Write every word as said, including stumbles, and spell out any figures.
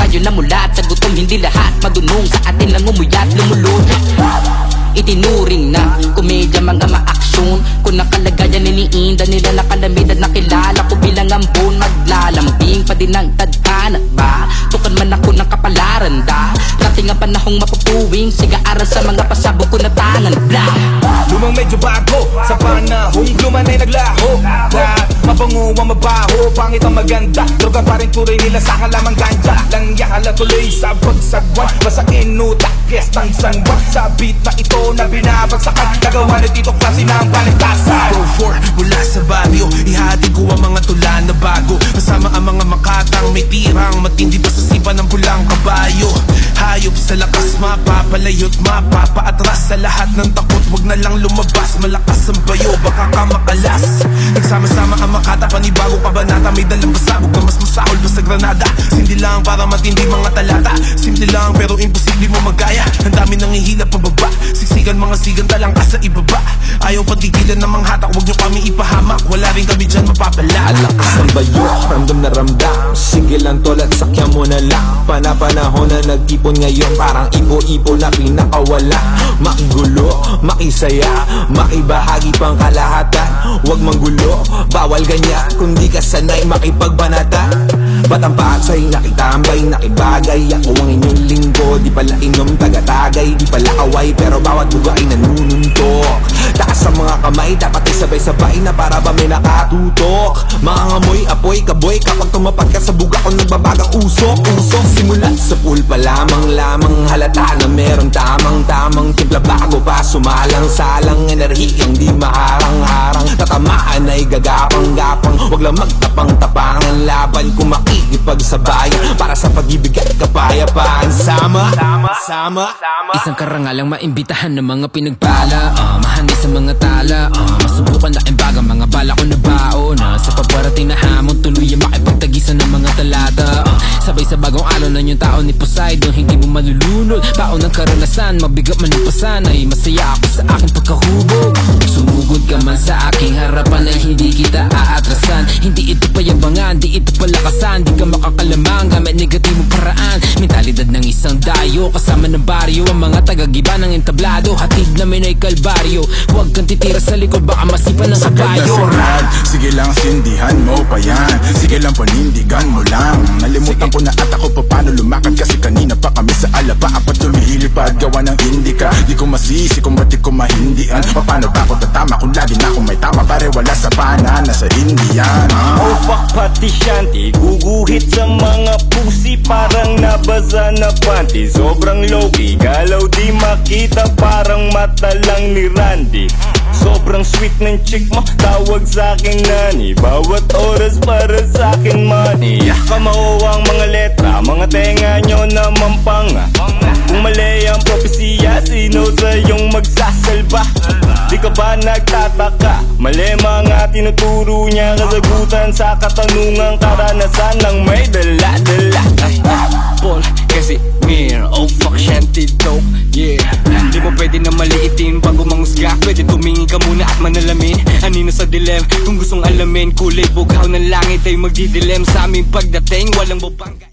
tayo namulat sa gutom, hindi lahat madunong sa atin lang umuyat, lumulot. Itinuring na komedya mga maaksyon, kung nakalagayan niniinda nila nakalamid at nakilala ko bilang ambon. Maglalambing pa din ang tadhana ba? Tukan man ako ng kapalaran da, rating ang panahong mapupuwing sigaaran sa mga pasabog ko na tangan. Blah! Lumang medyo bago sa panahong luman ay naglaho. Lahat mabango ang mabaho, pangit ang maganda, droga pa rin tuloy nila sa kalamang ganja. Lang yakala tuloy sa pagsagwan, masakin utak, kestang sangwat sa beat na ito na binabagsakan. Nagawa na dito klase ng paligtasan. Go for mula sa baryo, ihati ko ang mga tula na bago, kasama ang mga makatang may tirang matindi pa sa sipa ng pulang kabayo. Hayop sa lakas, mapapalayot, mapapaatras sa lahat ng takot. Wag na lang lumabas, malakas ang bayo, baka ka makalas. Nagsama-sama ang makata, panibagong kabanata, may dalang pasabog na mas masahol pa sa granada. Simple lang para matindi mga talata, simple lang pero imposible mo magaya. Ang dami nang ihilap pababa, siksikan mga sigan talang ka sa ibaba. Ayaw patigilan ng mga hatak, wag nyo kami ipahamak, wala rin kami dyan mapapala. Alakas ang bayo, ramdam na ramdam, sige lang tol at sakyan mo na lang. Panapanahon na nagtipon ngayon, parang ipo-ipo na pinakawala. Magulo, makisaya, makibahagi pang kalahatan. Huwag manggulo, bawal ganyan kung di ka sanay makipagbanata. Ba't ang paksay, nakitambay, nakibagay, ako ang inyong linggo. Di pala inom, taga-tagay, di pala away, pero bawat buga ay nanununtok. Taas ang mga kamay, dapat ay sabay-sabay na para ba may nakatutok. Mga ngamoy, apoy, kaboy, kapag tumapag ka sa buga ko nagbabagang usok, usok. Simulat sa pool pa lamang-lamang, halata na merong tamang-tamang timpla bago pa sumalang-salang. Enerhiyang di maharang-harang, tatamaan ay gagapang-gapang. Huwag lang magtapang-tapangan, laban kung makikipagsabayan para sa pag-ibig at kapayapaan. Sama, sama, sama, sama. Isang karangalang maimbitahan ng mga pinagpala, uh, mahandi sa mga tala, uh, masubukan na imbaga mga bala ko na baon, uh, sa paparating na hamon tuloy ang makipagtagisan ng mga talata, uh, sabay sa bagong alon ng yung tao ni Poseidon, hindi mo malulunod. Baon ng karanasan, mabigat man yung pasan, ay masaya ako sa aking pagkahubog. Sumugod ka man sa aking harapan ay hindi kita aatrasan. Hindi ito payabangan, di ito palakasan, di ka makakalamang gamit negatibong paraan. Mentalidad ng isang dayo, kasama ng baryo, ang mga tagagiba ng entablado, hatid namin ay kalbaryo. Huwag kang titira sa likod, baka masipan ng kabayo. Sige lang sindihan mo pa yan, sige lang panindigan mo lang. Nalimutan ko na at ako pa paano lumakad, kasi kanina pa kami sa alaba, apat lumihilipad gawa ng indika. Di ko masisi kung ba't di ko mahindian, paano ba ako tatama kung lagi na akong may tama, pare wala sa pana na sa Indian. Oh fuck pati shanty, guguhit sa mga pusi, parang nabasa na panty. Sobrang low-key, galaw di makita, parang mata lang ni Randy. Sobrang sweet ng chick mo, tawag sa'king nani, bawat oras para sa'kin money. Kamao ang mga letra, mga tenga nyo naman panga. Kung mali ang propesya, sino sa'yong magsasalba? Di ka ba nagtataka? Mali mga tinuturo niya, kasagutan sa katanungang karanasan ng may dala-dala. Paul, Cassimir, oh fuck shanty dope, yeah. Di mo pwede na maliitin bago mangusga, pwede tumingin ka muna at manalamin. Anino sa dilem, kung gustong alamin, kulay bughaw ng langit ay magdidilem. Sa aming pagdating, walang bubangga.